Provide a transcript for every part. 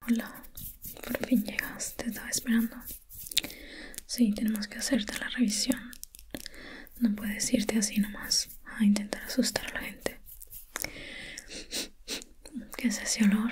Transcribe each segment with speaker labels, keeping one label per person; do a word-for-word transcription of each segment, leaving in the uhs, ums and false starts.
Speaker 1: Hola, por fin llegas, te estaba esperando. Sí, tenemos que hacerte la revisión. No puedes irte así nomás a intentar asustar a la gente. ¿Qué es ese olor?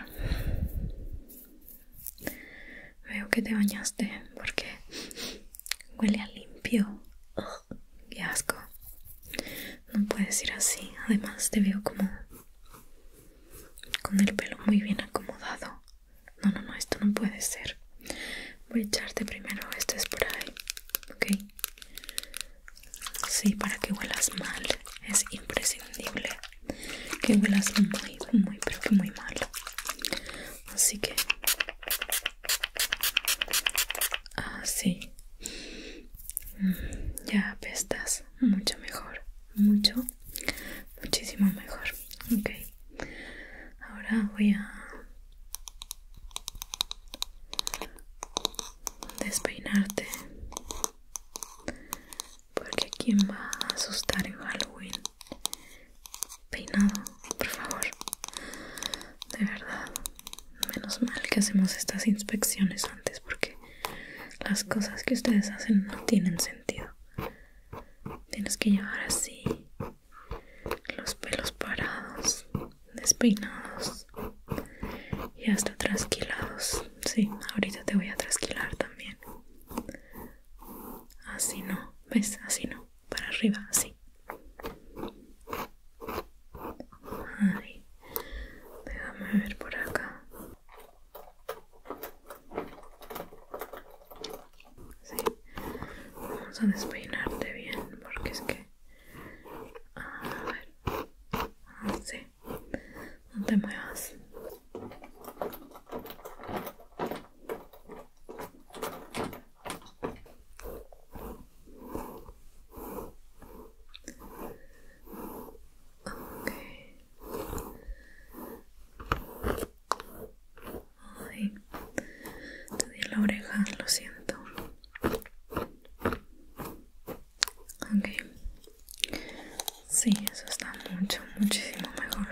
Speaker 1: Veo que te bañaste porque huele a limpio. Ugh, qué asco. No puedes ir así. Además te veo como con el pelo muy bien acomodado. No, no, no, esto no puede ser. Voy a echarte primero este spray, ¿ok? Sí, para que huelas mal. Es imprescindible que huelas muy, muy, pero que muy mal. Así que... Ah, sí. Ya apestas mucho mejor. Mucho, muchísimo mejor. Ok. Ahora voy a despeinarte, porque ¿quién va a asustar en Halloween? Peinado, por favor. De verdad, menos mal que hacemos estas inspecciones antes, porque las cosas que ustedes hacen no tienen sentido. Tienes que llevar así los pelos parados, despeinados y hasta trasquilados. Sí, ahorita te voy a trasquilar también. Así no, ¿ves? Así no, para arriba, así. Ay, déjame ver por acá. Sí, vamos a despeinarte bien, porque es que... A ver, así, no te muevas. Ok. Ay, te di la oreja, lo siento. Ok. Sí, eso está mucho, muchísimo mejor.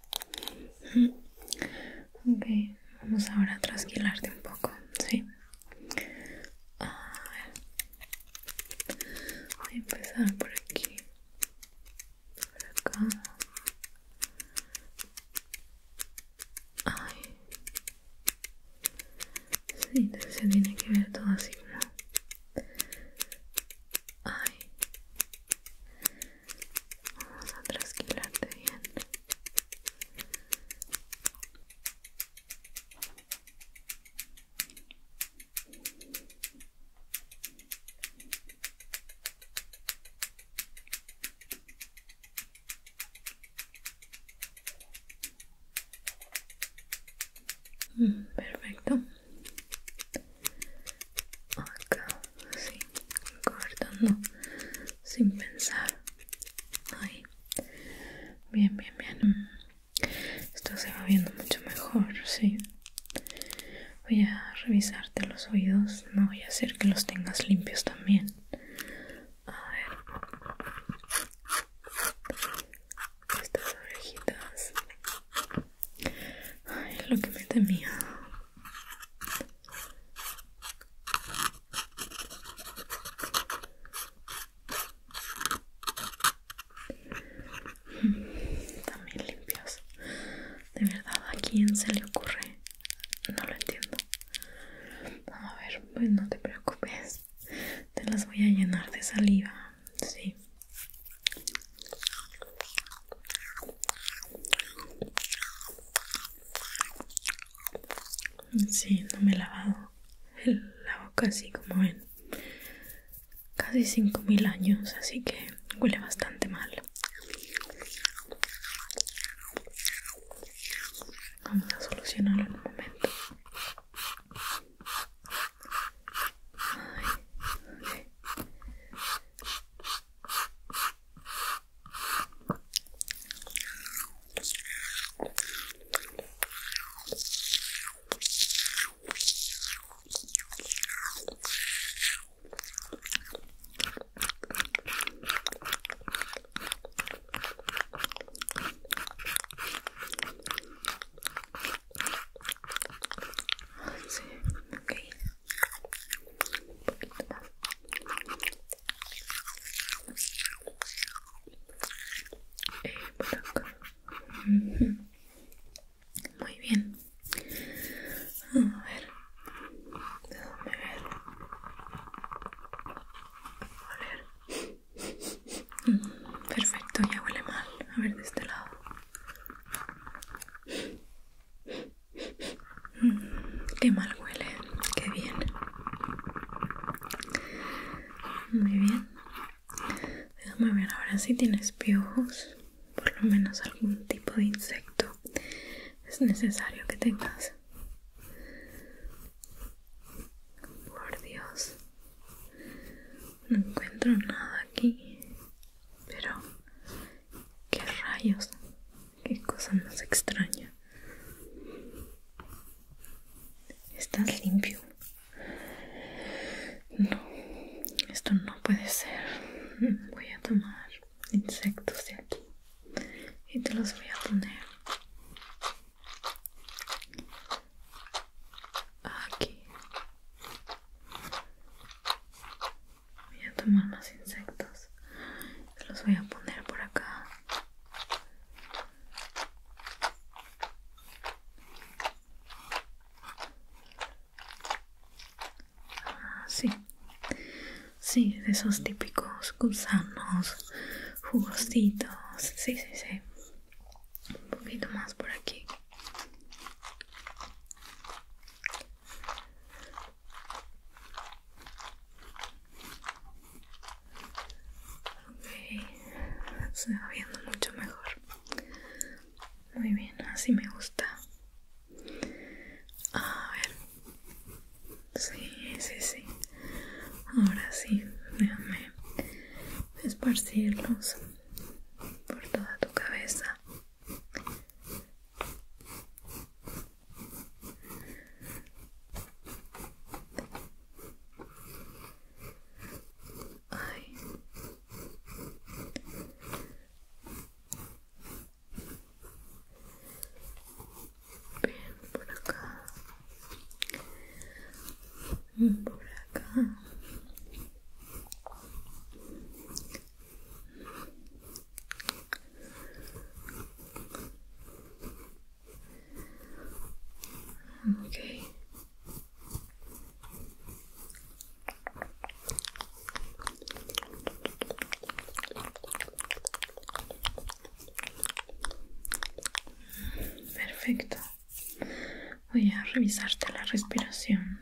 Speaker 1: Ok, vamos ahora a trasquilarte un poco, ¿sí? A ver. Voy a empezar por aquí, por acá. Ay, sí, se tiene que ver todo así como... Ay, vamos a trasquilarte bien. Mm, perfecto. Acá, sí, cortando sin pensar. Ahí. Bien, bien, bien. Esto se va viendo mucho mejor, sí. Voy a revisarte los oídos. No voy a hacer que los tengas limpios también. A ver. Estas orejitas. Ay, lo que me temía. También limpios. De verdad, ¿a quién se le ocurre? No lo entiendo. A ver, pues no te preocupes. Te las voy a llenar de saliva. Sí. Sí, no me he lavado la boca así como en casi cinco mil años, así que huele bastante mal. Vamos a solucionarlo en un momento. Ay, okay. Uh-huh. Muy bien. A ver, déjame ver. A ver. Perfecto, ya huele mal. A ver de este lado. Qué mal huele, qué bien. Muy bien. Déjame ver ahora si tienes piojos, por lo menos algún tipo de insecto. Es necesario que tengas. Por Dios, no encuentro nada aquí. Pero, ¿qué rayos? Qué cosa más extraña. ¿Estás limpio? No, esto no puede ser. Voy a tomar insectos de aquí y te los voy a poner aquí. Voy a tomar más insectos. Te los voy a poner por acá. Ah, sí. Sí, de esos típicos gusanos, jugositos. Sí, sí, sí. Un poquito más por aquí. Ok, se va viendo mucho mejor. Muy bien, así me gusta. A ver. Sí, sí, sí. Ahora sí, déjame esparcirlos por toda tu cabeza. Ay. Bien, por acá. Por acá. Ok. Perfecto. Voy a revisarte la respiración.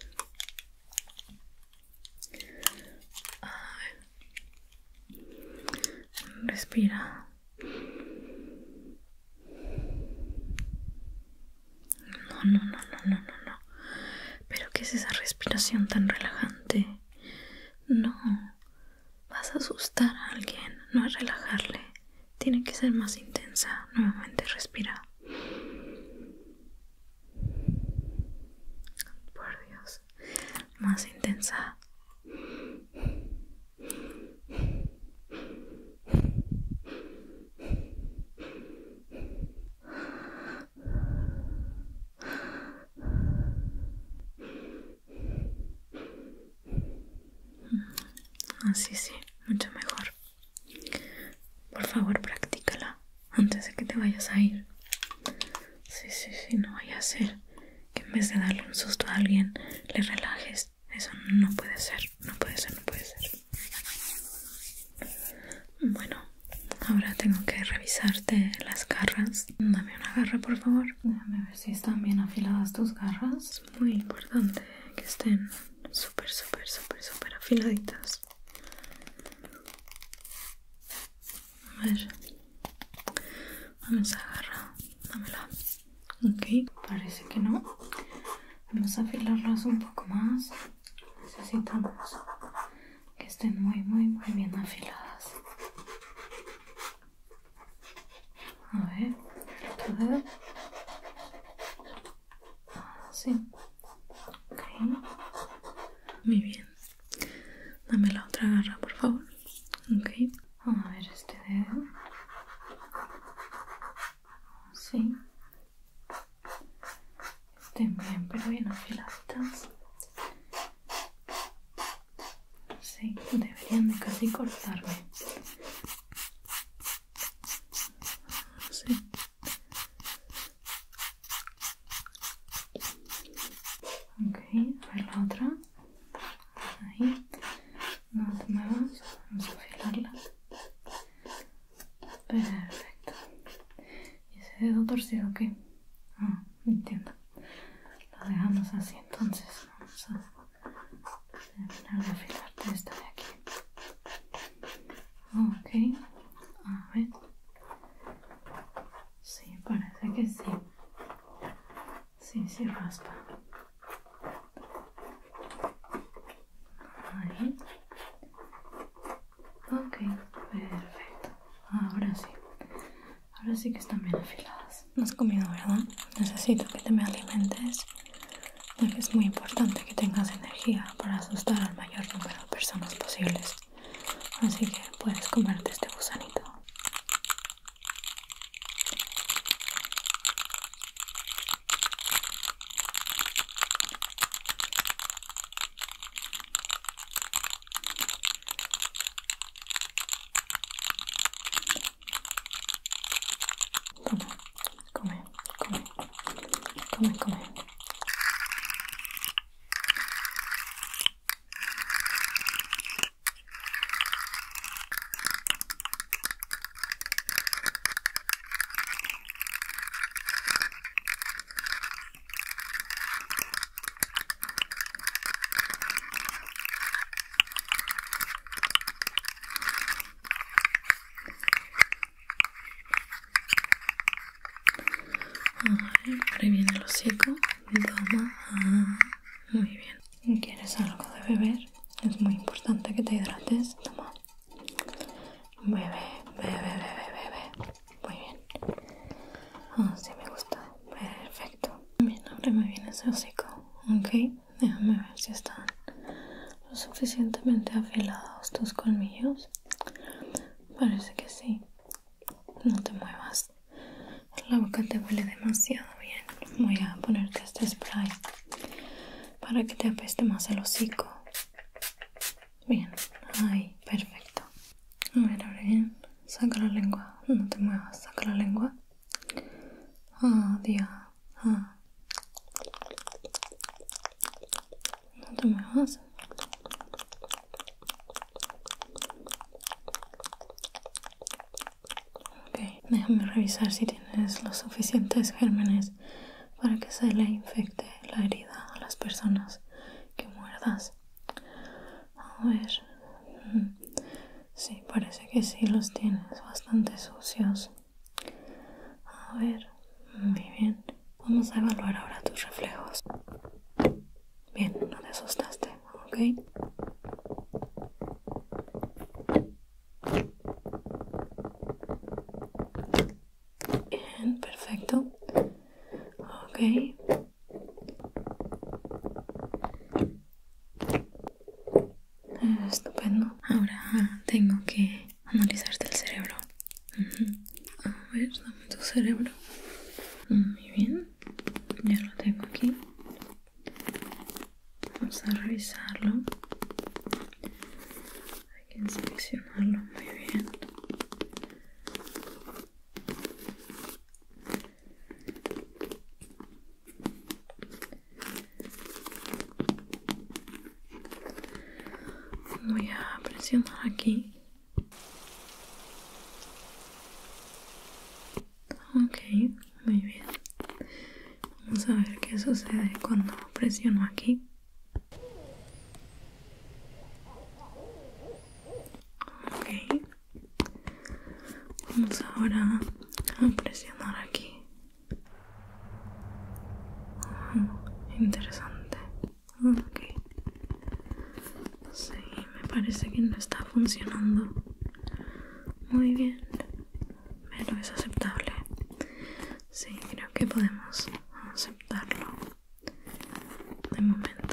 Speaker 1: A ver. Respira. No, no, no, no, no, no, no. ¿Pero qué es esa respiración tan relajante? No. Vas a asustar a alguien, no a relajarle. Tiene que ser más intensa. Nuevamente respira. Por Dios. Más intensa. Así sí, mucho mejor. Por favor, practícala antes de que te vayas a ir. Sí, sí, sí, no vaya a ser que en vez de darle un susto a alguien, le relajes. Eso no puede ser, no puede ser, no puede ser. Bueno, ahora tengo que revisarte las garras. Dame una garra, por favor. Déjame ver si están bien afiladas tus garras. Es muy importante que estén súper, súper, súper, súper afiladitas. A ver. Dame esa garra. Dámela. Ok, parece que no. Vamos a afilarlas un poco más. Necesitamos que estén muy, muy, muy bien afiladas. A ver, el otro dedo. Así. Ok. Muy bien. Dame la otra garra, por favor. Ok. Vamos a ver este dedo. Así. Estén bien, pero bien afiladitas. Sí, deberían de casi cortarme. Sí. Perfecto. ¿Y ese dedo torcido qué? Ah, entiendo. Lo dejamos así, entonces vamos a terminar de afilarte esta de aquí. Ok, a ver. Sí, parece que sí. Sí, sí raspa. Ahí. Ok, perfecto. Ahora sí. Ahora sí que están bien afiladas. No has comido, ¿verdad? Necesito que te me alimentes, ya que es muy importante que tengas energía para asustar al mayor número de personas posibles. Así que puedes comerte este gusanito. Come, come, come, come, come. Por ahí viene el hocico. Toma. Ah, muy bien. ¿Quieres algo de beber? Es muy importante que te hidrates. Toma. Bebe, bebe, bebe, bebe. Muy bien. Ah, sí me gusta. Perfecto. Bien, ahora me viene ese hocico. Ok. Déjame ver si están lo suficientemente afilados tus colmillos. Parece que sí. No te muevas. La boca te huele demasiado bien. Voy a ponerte este spray para que te apeste más el hocico. Bien, ahí, perfecto. A ver, ahora bien, saca la lengua. No te muevas, saca la lengua. Ah, dia. Ah. No te muevas. Ok, déjame revisar si tienes los suficientes gérmenes para que se le infecte la herida a las personas que muerdas. A ver. Sí, parece que sí los tienes bastante sucios. A ver, muy bien. Vamos a evaluar ahora tus reflejos. Bien, no te asustaste, ¿ok? Bien, perfecto. Ok. Estupendo. Ahora tengo que analizarte el cerebro. Uh-huh. A ver, dame tu cerebro. Muy bien. Ya lo tengo aquí. Vamos a revisarlo. Hay que inspeccionarlo muy bien. Voy a presionar aquí. Ok, muy bien. Vamos a ver qué sucede cuando presiono aquí. Ok. Vamos ahora a presionar aquí. Uh, interesante. Ok. Sí, me parece que no está funcionando muy bien, pero es aceptable. Sí, creo que podemos aceptarlo. De momento,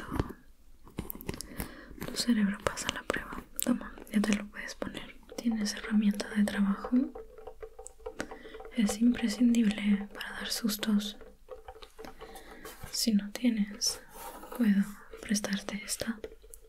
Speaker 1: tu cerebro pasa la prueba. Toma, ya te lo puedes poner. ¿Tienes herramienta de trabajo? Es imprescindible para dar sustos. Si no tienes, puedo prestarte esta.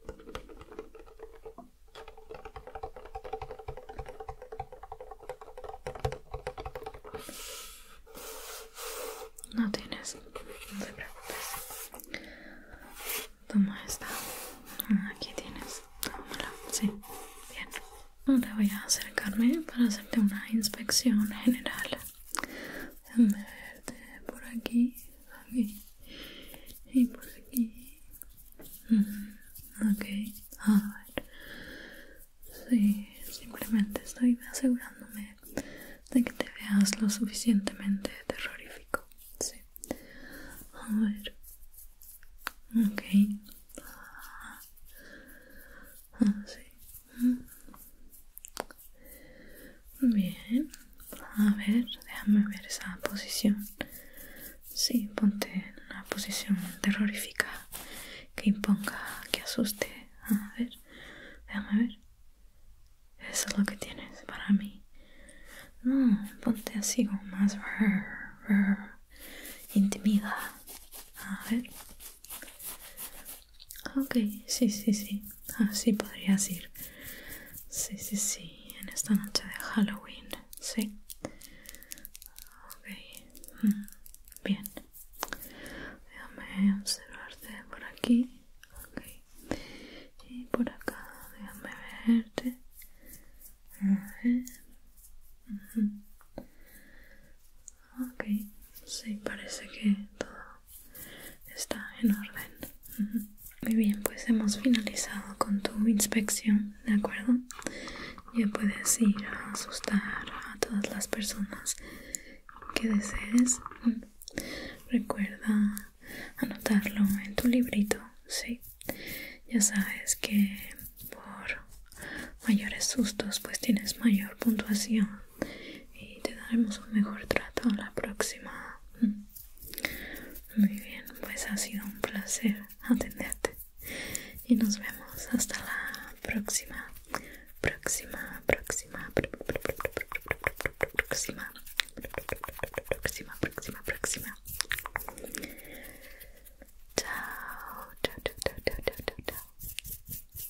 Speaker 1: No tienes, no te preocupes. Toma esta. Aquí tienes. Tómala. Sí, bien. Ahora voy a acercarme para hacerte una inspección inspección general. Déjame verte por aquí, aquí y por aquí. Mm, ok, a ver. Sí, simplemente estoy asegurándome de que te veas lo suficientemente terrorífico. Sí. A ver. Ok. Ah, sí. Bien. A ver, déjame ver esa posición. Sí, ponte en una posición terrorífica que imponga, que asuste. A ver, déjame ver. Eso es lo que tienes para mí. No, ponte así como más intimida. A ver. Ok, sí, sí, sí. Así podrías ir. Sí, sí, sí. En esta noche de Halloween. Sí. Ok. Mm, bien. Déjame observarte por aquí. Ok. Y por acá. Déjame verte. A ver. Uh-huh. Ok. Sí, parece que todo está en orden. Uh-huh. Muy bien, pues hemos finalizado con tu inspección, ¿de acuerdo? Ya puedes ir a asustar a todas las personas que desees. Recuerda anotarlo en tu librito, ¿sí? Ya sabes que por mayores sustos pues tienes mayor puntuación y te daremos un mejor trato a la próxima. Muy bien, pues ha sido un placer atenderte y nos vemos hasta la próxima, próxima, próxima, próxima.